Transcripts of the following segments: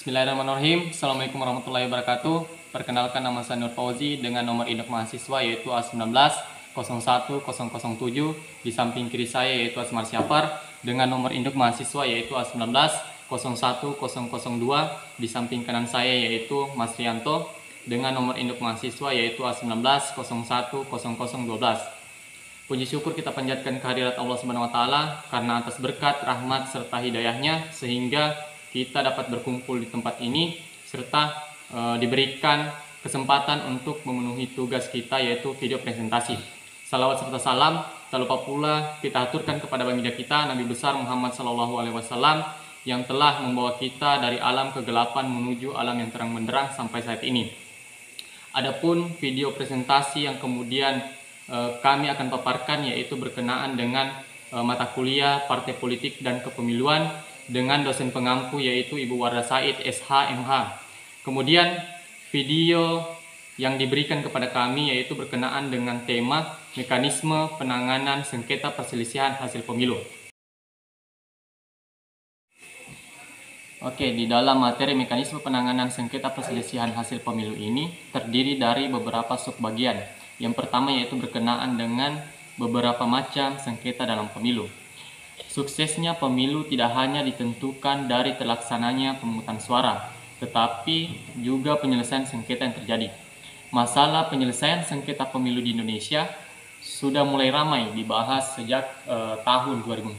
Bismillahirrahmanirrahim. Assalamualaikum warahmatullahi wabarakatuh. Perkenalkan, nama saya Nur Fauzi dengan nomor induk mahasiswa yaitu A19 01007. Di samping kiri saya yaitu Asmar Syafar dengan nomor induk mahasiswa yaitu A19 01002. Di samping kanan saya yaitu Mas Rianto dengan nomor induk mahasiswa yaitu A19 010012. Puji syukur kita panjatkan kehadirat Allah Subhanahu wa taala karena atas berkat, rahmat serta hidayahnya sehingga kita dapat berkumpul di tempat ini serta diberikan kesempatan untuk memenuhi tugas kita yaitu video presentasi. Salawat serta salam tak lupa pula kita aturkan kepada baginda kita Nabi besar Muhammad SAW yang telah membawa kita dari alam kegelapan menuju alam yang terang benderang sampai saat ini. Adapun video presentasi yang kemudian kami akan paparkan yaitu berkenaan dengan mata kuliah Partai Politik dan Kepemiluan dengan dosen pengampu yaitu Ibu Wardah Said SH.MH. Kemudian video yang diberikan kepada kami yaitu berkenaan dengan tema mekanisme penanganan sengketa perselisihan hasil pemilu. Oke, di dalam materi mekanisme penanganan sengketa perselisihan hasil pemilu ini terdiri dari beberapa subbagian. Yang pertama yaitu berkenaan dengan beberapa macam sengketa dalam pemilu. Suksesnya pemilu tidak hanya ditentukan dari terlaksananya pemungutan suara, tetapi juga penyelesaian sengketa yang terjadi. Masalah penyelesaian sengketa pemilu di Indonesia sudah mulai ramai dibahas sejak tahun 2004.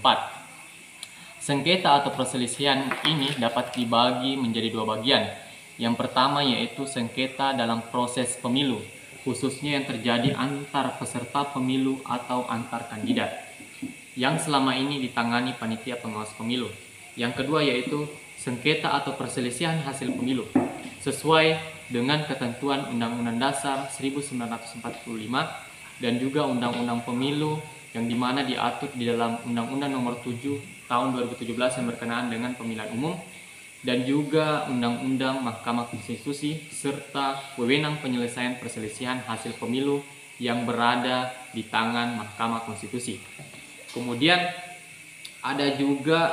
Sengketa atau perselisihan ini dapat dibagi menjadi dua bagian. Yang pertama yaitu sengketa dalam proses pemilu, khususnya yang terjadi antar peserta pemilu atau antar kandidat, yang selama ini ditangani panitia pengawas pemilu. Yang kedua yaitu sengketa atau perselisihan hasil pemilu, sesuai dengan ketentuan Undang-Undang Dasar 1945 dan juga Undang-Undang Pemilu yang dimana diatur di dalam Undang-Undang Nomor 7 Tahun 2017 yang berkenaan dengan pemilihan umum, dan juga Undang-Undang Mahkamah Konstitusi serta wewenang penyelesaian perselisihan hasil pemilu yang berada di tangan Mahkamah Konstitusi. Kemudian ada juga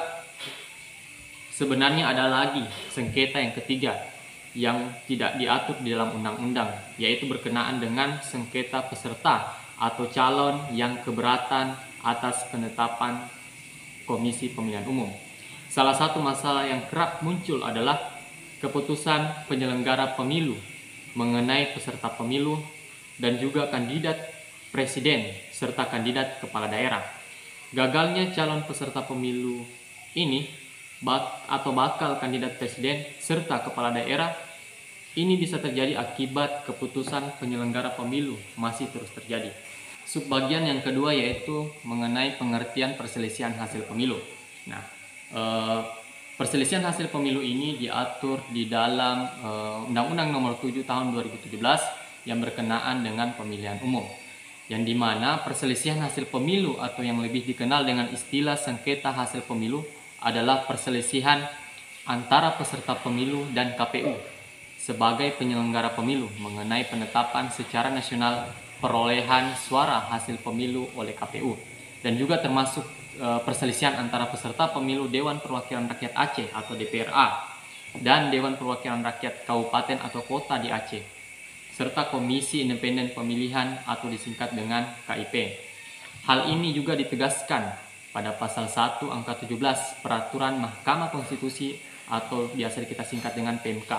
sebenarnya ada lagi sengketa yang ketiga yang tidak diatur di dalam undang-undang, yaitu berkenaan dengan sengketa peserta atau calon yang keberatan atas penetapan Komisi Pemilihan Umum. Salah satu masalah yang kerap muncul adalah keputusan penyelenggara pemilu mengenai peserta pemilu dan juga kandidat presiden serta kandidat kepala daerah. Gagalnya calon peserta pemilu ini atau bakal kandidat presiden serta kepala daerah ini bisa terjadi akibat keputusan penyelenggara pemilu masih terus terjadi. Subbagian yang kedua yaitu mengenai pengertian perselisihan hasil pemilu. Nah, perselisihan hasil pemilu ini diatur di dalam Undang-Undang Nomor 7 Tahun 2017 yang berkenaan dengan pemilihan umum, yang dimana perselisihan hasil pemilu atau yang lebih dikenal dengan istilah sengketa hasil pemilu adalah perselisihan antara peserta pemilu dan KPU sebagai penyelenggara pemilu mengenai penetapan secara nasional perolehan suara hasil pemilu oleh KPU, dan juga termasuk perselisihan antara peserta pemilu Dewan Perwakilan Rakyat Aceh atau DPRA dan Dewan Perwakilan Rakyat Kabupaten atau Kota di Aceh serta Komisi Independen Pemilihan atau disingkat dengan KIP. Hal ini juga ditegaskan pada pasal 1 angka 17 Peraturan Mahkamah Konstitusi atau biasa kita singkat dengan PMK,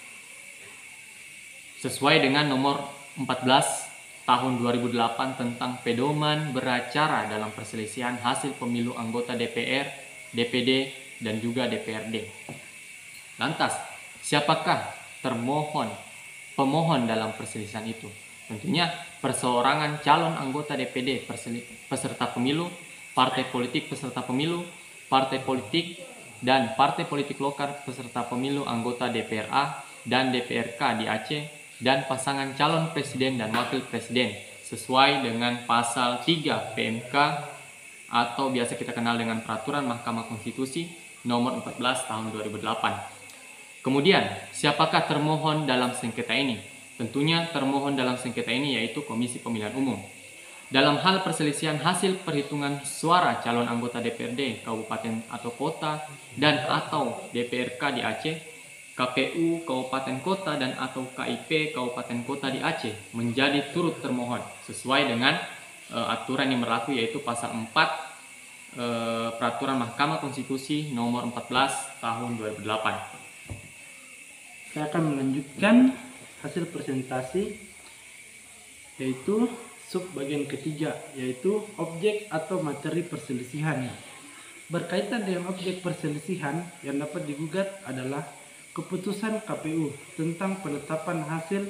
sesuai dengan nomor 14 Tahun 2008 tentang pedoman beracara dalam perselisihan hasil pemilu anggota DPR, DPD, dan juga DPRD. Lantas, siapakah pemohon dalam perselisihan itu? Tentunya perseorangan calon anggota DPD peserta pemilu, partai politik peserta pemilu, partai politik dan partai politik lokal peserta pemilu anggota DPRA dan DPRK di Aceh, dan pasangan calon presiden dan wakil presiden sesuai dengan pasal 3 PMK atau biasa kita kenal dengan Peraturan Mahkamah Konstitusi nomor 14 tahun 2008. Kemudian, siapakah termohon dalam sengketa ini? Tentunya termohon dalam sengketa ini yaitu Komisi Pemilihan Umum. Dalam hal perselisihan hasil perhitungan suara calon anggota DPRD, kabupaten atau kota dan atau DPRK di Aceh, KPU Kabupaten Kota dan atau KIP Kabupaten Kota di Aceh menjadi turut termohon sesuai dengan aturan yang berlaku, yaitu pasal 4 Peraturan Mahkamah Konstitusi nomor 14 tahun 2008. Saya akan melanjutkan hasil presentasi, yaitu sub bagian ketiga, yaitu objek atau materi perselisihan. Berkaitan dengan objek perselisihan yang dapat digugat adalah keputusan KPU tentang penetapan hasil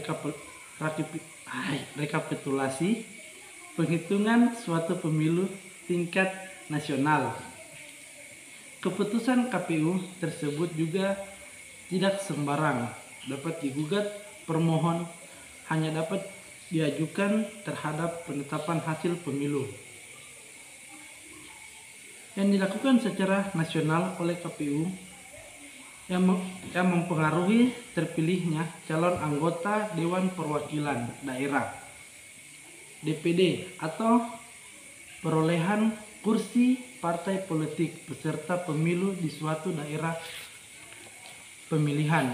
rekapitulasi penghitungan suatu pemilu tingkat nasional. Keputusan KPU tersebut juga tidak sembarang dapat digugat. Permohon hanya dapat diajukan terhadap penetapan hasil pemilu yang dilakukan secara nasional oleh KPU yang mempengaruhi terpilihnya calon anggota Dewan Perwakilan Daerah DPD atau perolehan kursi partai politik peserta pemilu di suatu daerah pemilihan.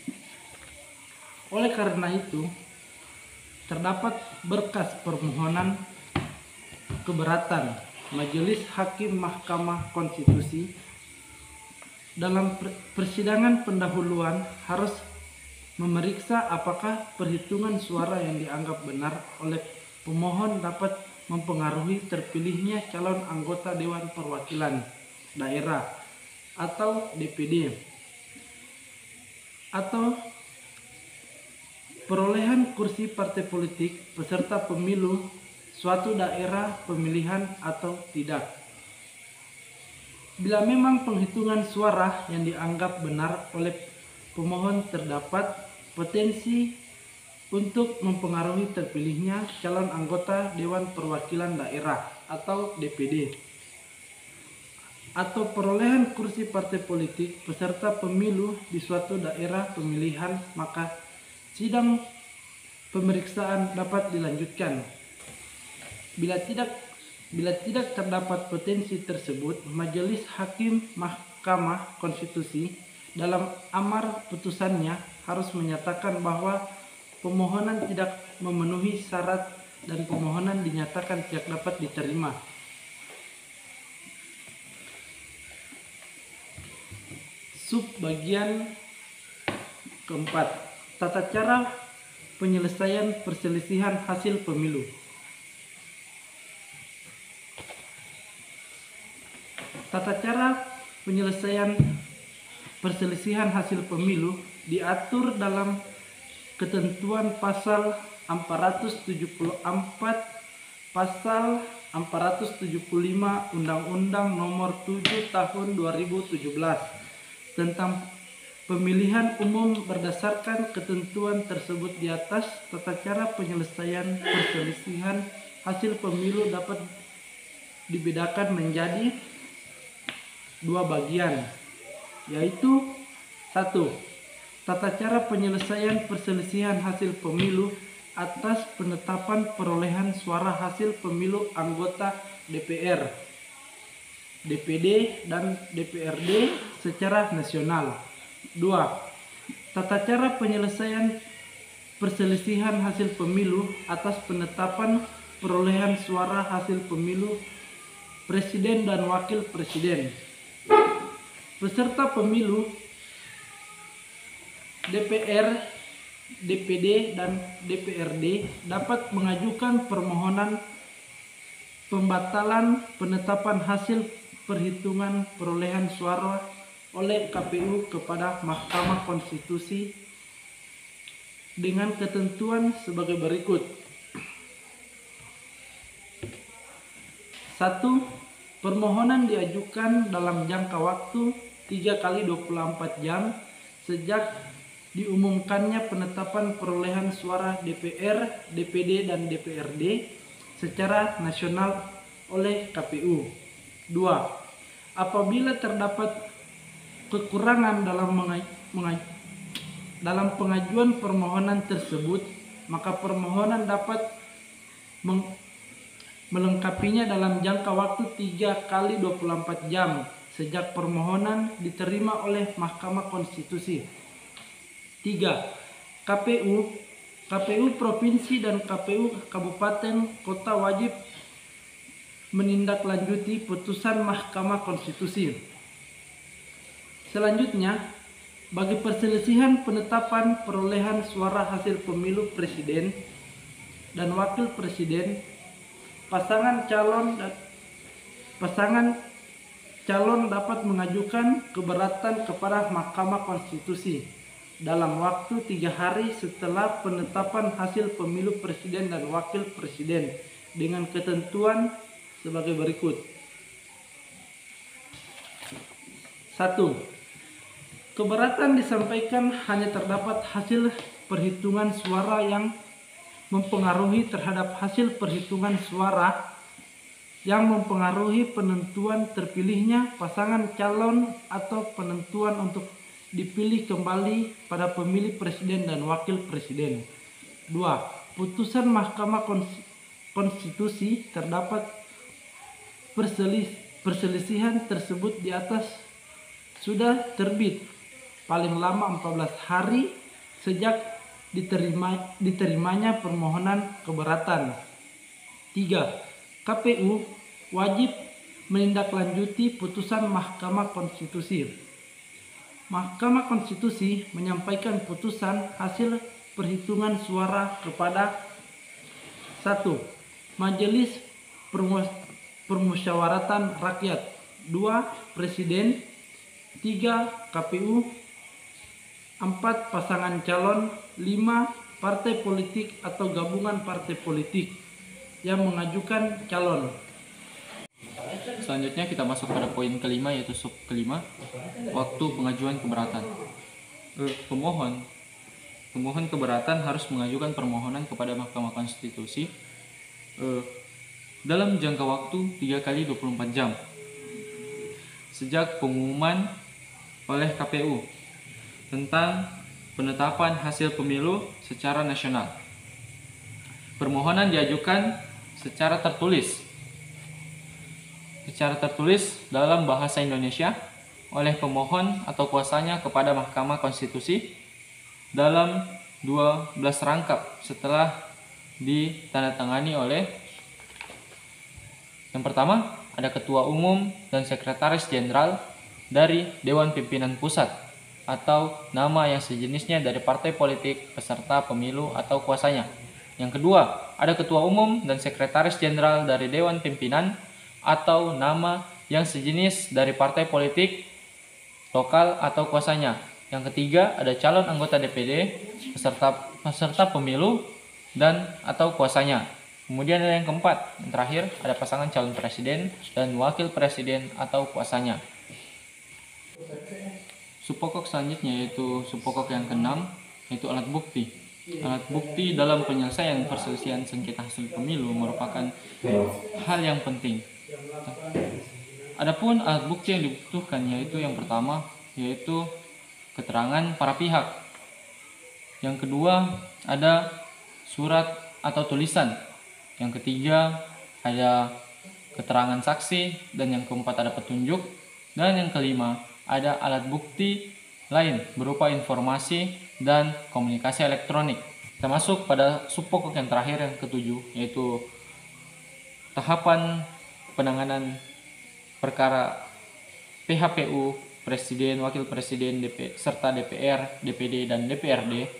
Oleh karena itu, terdapat berkas permohonan keberatan Majelis Hakim Mahkamah Konstitusi dalam persidangan pendahuluan harus memeriksa apakah perhitungan suara yang dianggap benar oleh pemohon dapat mempengaruhi terpilihnya calon anggota Dewan Perwakilan Daerah atau DPD atau perolehan kursi partai politik peserta pemilu suatu daerah pemilihan atau tidak. Bila memang penghitungan suara yang dianggap benar oleh pemohon terdapat potensi untuk mempengaruhi terpilihnya calon anggota Dewan Perwakilan Daerah atau DPD atau perolehan kursi partai politik peserta pemilu di suatu daerah pemilihan, maka sidang pemeriksaan dapat dilanjutkan. Bila tidak terdapat potensi tersebut, Majelis Hakim Mahkamah Konstitusi dalam amar putusannya harus menyatakan bahwa pemohonan tidak memenuhi syarat dan pemohonan dinyatakan tidak dapat diterima. Sub bagian keempat, tata cara penyelesaian perselisihan hasil pemilu. Tata cara penyelesaian perselisihan hasil pemilu diatur dalam ketentuan pasal 474, pasal 475 Undang-Undang Nomor 7 Tahun 2017 tentang pemilihan umum. Berdasarkan ketentuan tersebut di atas, tata cara penyelesaian perselisihan hasil pemilu dapat dibedakan menjadi dua bagian, yaitu 1. Tata cara penyelesaian perselisihan hasil pemilu atas penetapan perolehan suara hasil pemilu anggota DPR, DPD, dan DPRD secara nasional. 2. Tata cara penyelesaian perselisihan hasil pemilu atas penetapan perolehan suara hasil pemilu presiden dan wakil presiden. Peserta pemilu DPR, DPD, dan DPRD dapat mengajukan permohonan pembatalan penetapan hasil perhitungan perolehan suara oleh KPU kepada Mahkamah Konstitusi dengan ketentuan sebagai berikut. 1. Permohonan diajukan dalam jangka waktu 3 kali 24 jam sejak diumumkannya penetapan perolehan suara DPR, DPD, dan DPRD secara nasional oleh KPU. 2. Apabila terdapat kekurangan dalam pengajuan permohonan tersebut, maka permohonan dapat melengkapinya dalam jangka waktu 3 kali 24 jam sejak permohonan diterima oleh Mahkamah Konstitusi. 3. KPU Provinsi dan KPU Kabupaten Kota wajib menindaklanjuti putusan Mahkamah Konstitusi. Selanjutnya, bagi perselisihan penetapan perolehan suara hasil pemilu presiden dan wakil presiden, pasangan calon dapat mengajukan keberatan kepada Mahkamah Konstitusi dalam waktu 3 hari setelah penetapan hasil pemilu presiden dan wakil presiden dengan ketentuan sebagai berikut. 1. Keberatan disampaikan hanya terdapat hasil perhitungan suara yang mempengaruhi terhadap hasil perhitungan suara yang mempengaruhi penentuan terpilihnya pasangan calon atau penentuan untuk dipilih kembali pada pemilih presiden dan wakil presiden. 2. Putusan Mahkamah Konstitusi terdapat perselisihan tersebut di atas sudah terbit paling lama 14 hari sejak diterimanya permohonan keberatan. 3. KPU wajib menindaklanjuti putusan Mahkamah Konstitusi. Mahkamah Konstitusi menyampaikan putusan hasil perhitungan suara kepada 1. Majelis Permusyawaratan Rakyat, 2. Presiden, 3. KPU, 4. Pasangan calon, 5. Partai politik atau gabungan partai politik yang mengajukan calon. Selanjutnya kita masuk pada poin kelima, yaitu sub kelima, waktu pengajuan keberatan. Pemohon keberatan harus mengajukan permohonan kepada Mahkamah Konstitusi dalam jangka waktu 3 kali 24 jam sejak pengumuman oleh KPU tentang penetapan hasil pemilu secara nasional. Permohonan diajukan secara tertulis dalam bahasa Indonesia oleh pemohon atau kuasanya kepada Mahkamah Konstitusi dalam 12 rangkap setelah ditandatangani oleh, yang pertama, ada Ketua Umum dan Sekretaris Jenderal dari Dewan Pimpinan Pusat atau nama yang sejenisnya dari partai politik peserta pemilu atau kuasanya. Yang kedua, ada Ketua Umum dan Sekretaris Jenderal dari Dewan Pimpinan atau nama yang sejenis dari partai politik lokal atau kuasanya. Yang ketiga, ada calon anggota DPD peserta pemilu dan atau kuasanya. Kemudian ada yang keempat, yang terakhir, ada pasangan calon presiden dan wakil presiden atau kuasanya. Subpokok selanjutnya yaitu subpokok yang keenam, yaitu alat bukti. Alat bukti dalam penyelesaian perselisihan sengketa hasil pemilu merupakan hal yang penting. Adapun alat bukti yang dibutuhkan yaitu yang pertama yaitu keterangan para pihak. Yang kedua ada surat atau tulisan. Yang ketiga ada keterangan saksi, dan yang keempat ada petunjuk, dan yang kelima ada alat bukti lain berupa informasi dan komunikasi elektronik. Kita masuk pada subpokok yang terakhir, yang ketujuh, yaitu tahapan penanganan perkara PHPU, Presiden, Wakil Presiden, serta DPR, DPD, dan DPRD.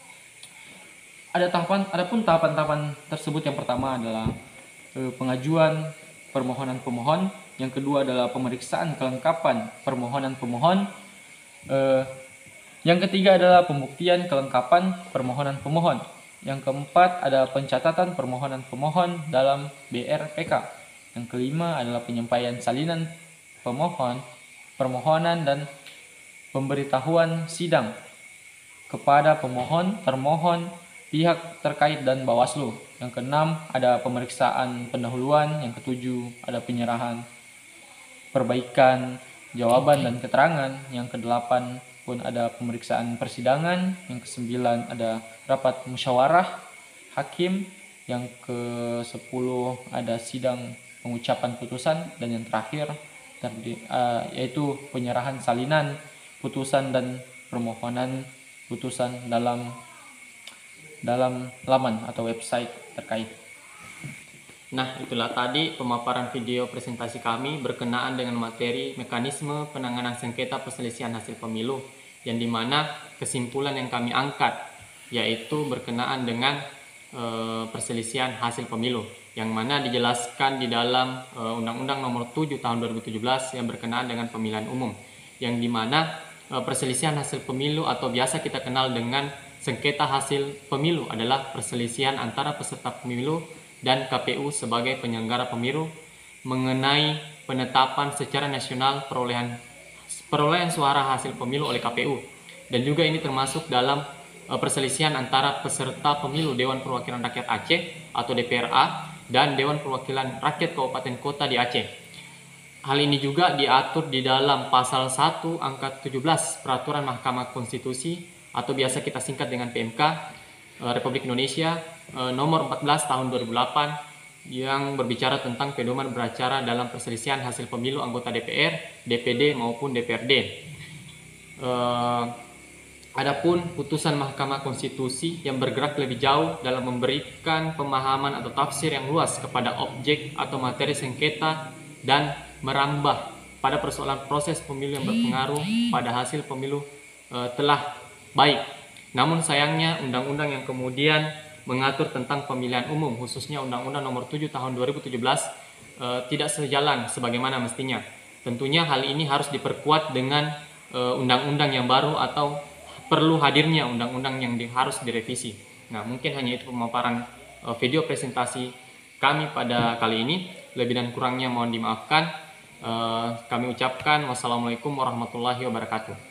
Adapun tahapan-tahapan tersebut, yang pertama adalah pengajuan permohonan pemohon, yang kedua adalah pemeriksaan kelengkapan permohonan pemohon, yang ketiga adalah pembuktian kelengkapan permohonan pemohon, yang keempat ada pencatatan permohonan pemohon dalam BRPK, yang kelima adalah penyampaian salinan permohonan dan pemberitahuan sidang kepada pemohon, termohon, pihak terkait dan Bawaslu. Yang keenam ada pemeriksaan pendahuluan, yang ketujuh ada penyerahan perbaikan jawaban dan keterangan, yang kedelapan pun ada pemeriksaan persidangan, yang kesembilan ada rapat musyawarah hakim, yang ke-10 ada sidang pengucapan putusan, dan yang terakhir yaitu penyerahan salinan putusan dan permohonan putusan dalam laman atau website terkait. Nah, itulah tadi pemaparan video presentasi kami berkenaan dengan materi mekanisme penanganan sengketa perselisihan hasil pemilu, yang dimana kesimpulan yang kami angkat yaitu berkenaan dengan perselisihan hasil pemilu, yang mana dijelaskan di dalam Undang-Undang Nomor 7 Tahun 2017 yang berkenaan dengan pemilihan umum, yang dimana perselisihan hasil pemilu atau biasa kita kenal dengan sengketa hasil pemilu adalah perselisihan antara peserta pemilu dan KPU sebagai penyelenggara pemilu mengenai penetapan secara nasional perolehan suara hasil pemilu oleh KPU, dan juga ini termasuk dalam perselisihan antara peserta pemilu Dewan Perwakilan Rakyat Aceh atau DPRA dan Dewan Perwakilan Rakyat Kabupaten Kota di Aceh. Hal ini juga diatur di dalam pasal 1 angka 17 Peraturan Mahkamah Konstitusi atau biasa kita singkat dengan PMK Republik Indonesia nomor 14 tahun 2008 yang berbicara tentang pedoman beracara dalam perselisihan hasil pemilu anggota DPR, DPD maupun DPRD. Adapun putusan Mahkamah Konstitusi yang bergerak lebih jauh dalam memberikan pemahaman atau tafsir yang luas kepada objek atau materi sengketa dan merambah pada persoalan proses pemilu yang berpengaruh pada hasil pemilu telah baik. Namun sayangnya undang-undang yang kemudian mengatur tentang pemilihan umum, khususnya Undang-Undang Nomor 7 Tahun 2017 tidak sejalan sebagaimana mestinya. Tentunya hal ini harus diperkuat dengan undang-undang yang baru atau perlu hadirnya undang-undang yang harus direvisi. Nah, mungkin hanya itu pemaparan video presentasi kami pada kali ini. Lebih dan kurangnya mohon dimaafkan. Kami ucapkan wassalamualaikum warahmatullahi wabarakatuh.